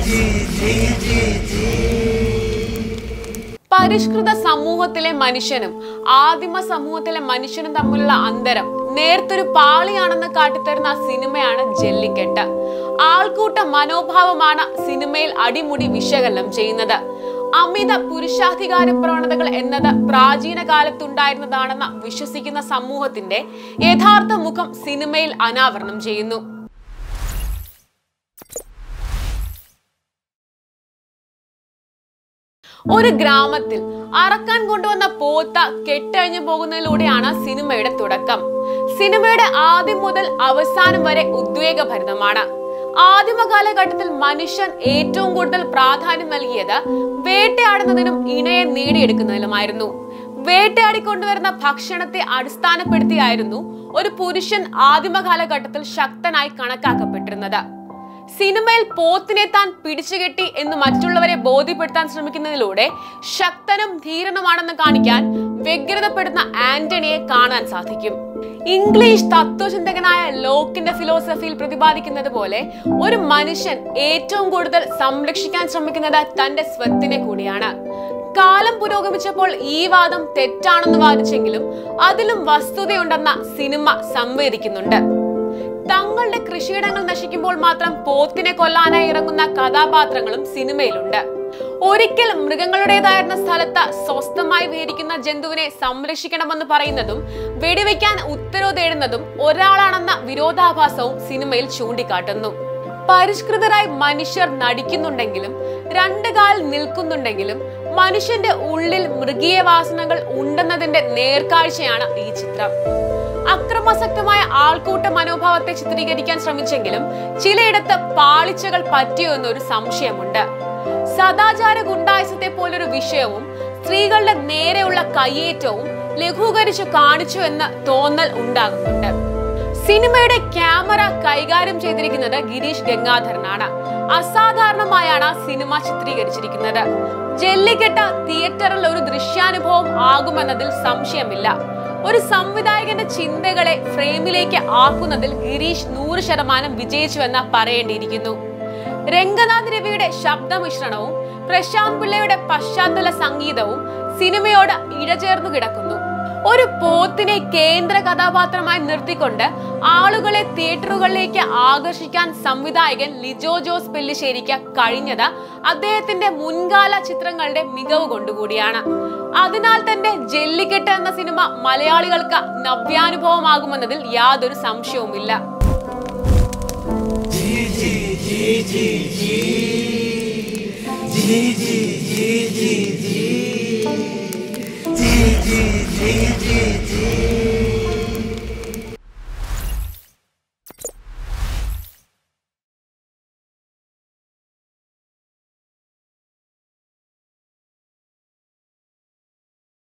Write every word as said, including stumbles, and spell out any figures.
പരിഷ്കൃത സമൂഹത്തിലെ മനുഷ്യനും ആദിമ സമൂഹത്തിലെ മനുഷ്യനും തമ്മിലുള്ള അന്തരം നേർത്തൊരു പാളിയാണെന്ന് കാട്ടിത്തരുന്ന സിനിമയാണ് ജല്ലിക്കെട്ട്. ആൾക്കൂട്ട മനോഭാവമാണ് സിനിമയിൽ അടിമുടി വിശകലനം ചെയ്യുന്നത്. അമിത പുരുഷാധികാര പ്രവണതകൾ എന്നത് പ്രാചീന കാലത്തുണ്ടായിരുന്നതാണെന്ന് വിശ്വസിക്കുന്ന സമൂഹത്തിന്റെ യഥാർത്ഥ മുഖം സിനിമയിൽ അനാവരണം ചെയ്യുന്നു. ഒരു ഗ്രാമത്തിൽ അറക്കാൻ കൊണ്ടുവന്ന പോത്ത കെട്ടഴിഞ്ഞു പോകുന്നതിലൂടെയാണ് സിനിമയുടെ തുടക്കം. സിനിമയുടെ ആദ്യം മുതൽ അവസാനം വരെ ഉദ്വേഗഭരിതമാണ്. ആദിമ കാലഘട്ടത്തിൽ മനുഷ്യൻ ഏറ്റവും കൂടുതൽ പ്രാധാന്യം നൽകിയത് വേട്ടയാടുന്നതിനും ഇണയെ നേടിയെടുക്കുന്നതിലുമായിരുന്നു. വേട്ടയാടിക്കൊണ്ടുവരുന്ന ഭക്ഷണത്തെ അടിസ്ഥാനപ്പെടുത്തിയായിരുന്നു ഒരു പുരുഷൻ ആദിമ കാലഘട്ടത്തിൽ ശക്തനായി കണക്കാക്കപ്പെട്ടിരുന്നത്. സിനിമയിൽ പോത്തിനെ താൻ പിടിച്ചുകെട്ടി എന്ന് മറ്റുള്ളവരെ ബോധ്യപ്പെടുത്താൻ ശ്രമിക്കുന്നതിലൂടെ ശക്തനും ധീരനുമാണെന്ന് കാണിക്കാൻ വ്യഗ്രതപ്പെടുന്ന ആന്റണിയെ കാണാൻ സാധിക്കും. ഇംഗ്ലീഷ് തത്വചിന്തകനായ ലോക്കിന്റെ ഫിലോസഫിയിൽ പ്രതിപാദിക്കുന്നത് പോലെ ഒരു മനുഷ്യൻ ഏറ്റവും കൂടുതൽ സംരക്ഷിക്കാൻ ശ്രമിക്കുന്നത് തന്റെ സ്വത്തിനെ കൂടിയാണ്. കാലം പുരോഗമിച്ചപ്പോൾ ഈ വാദം തെറ്റാണെന്ന് വാദിച്ചെങ്കിലും അതിലും വസ്തുതയുണ്ടെന്ന സിനിമ സംവേദിക്കുന്നുണ്ട്. തങ്ങളുടെ കൃഷിയിടങ്ങൾ നശിക്കുമ്പോൾ മാത്രം പോത്തിനെ കൊല്ലാനായി ഇറങ്ങുന്ന കഥാപാത്രങ്ങളും സിനിമയിലുണ്ട്. ഒരിക്കൽ മൃഗങ്ങളുടേതായിരുന്ന സ്ഥലത്ത് സ്വസ്ഥമായി വിഹരിക്കുന്ന ജന്തുവിനെ സംരക്ഷിക്കണമെന്ന് പറയുന്നതും വെടിവെക്കാൻ ഉത്തരവ് തേടുന്നതും ഒരാളാണെന്ന വിരോധാഭാസവും സിനിമയിൽ ചൂണ്ടിക്കാട്ടുന്നു. പരിഷ്കൃതരായി മനുഷ്യർ നടിക്കുന്നുണ്ടെങ്കിലും രണ്ട് കാലിൽ നിൽക്കുന്നുണ്ടെങ്കിലും മനുഷ്യന്റെ ഉള്ളിൽ മൃഗീയ വാസനകൾ ഉണ്ടെന്നതിന്റെ നേർക്കാഴ്ചയാണ് ഈ ചിത്രം. അക്രമാസക്തമായ ആൾക്കൂട്ട മനോഭാവത്തെ ചിത്രീകരിക്കാൻ ശ്രമിച്ചെങ്കിലും ചിലയിടത്ത് പാളിച്ചകൾ പറ്റിയോ എന്നൊരു സംശയമുണ്ട്. സദാചാര ഗുണ്ടായുസത്തെ പോലൊരു വിഷയവും സ്ത്രീകളുടെ നേരെയുള്ള കയ്യേറ്റവും ലഘൂകരിച്ചു കാണിച്ചു എന്ന് തോന്നൽ ഉണ്ടാകുന്നുണ്ട്. സിനിമയുടെ ക്യാമറ കൈകാര്യം ചെയ്തിരിക്കുന്നത് ഗിരീഷ് ഗംഗാധരനാണ്. അസാധാരണമായാണ് സിനിമ ചിത്രീകരിച്ചിരിക്കുന്നത്. ജല്ലിക്കെട്ട് തിയേറ്ററിൽ ഒരു ദൃശ്യാനുഭവം ആകുമെന്നതിൽ സംശയമില്ല. ഒരു സംവിധായകന്റെ ചിന്തകളെ ഫ്രെയിമിലേക്ക് ആക്കുന്നതിൽ ഗിരീഷ് നൂറ് ശതമാനം വിജയിച്ചുവെന്ന് പറയേണ്ടിയിരിക്കുന്നു. രംഗനാഥ് രവിയുടെ ശബ്ദമിശ്രണവും പ്രശാന്ത് പിള്ളയുടെ പശ്ചാത്തല സംഗീതവും സിനിമയോട് ഇഴചേർന്നു കിടക്കുന്നു. ഒരു പോത്തിനെ കേന്ദ്ര കഥാപാത്രമായി നിർത്തിക്കൊണ്ട് ആളുകളെ തിയേറ്ററുകളിലേക്ക് ആകർഷിക്കാൻ സംവിധായകൻ ലിജോ ജോസ് പെല്ലിശ്ശേരിക്ക് കഴിഞ്ഞത് അദ്ദേഹത്തിന്റെ മുൻകാല ചിത്രങ്ങളുടെ മികവ് കൊണ്ടുകൂടിയാണ്. അതിനാൽ തന്നെ ജല്ലിക്കെട്ട് എന്ന സിനിമ മലയാളികൾക്ക് നവ്യാനുഭവമാകുമെന്നതിൽ യാതൊരു സംശയവുമില്ല. G G G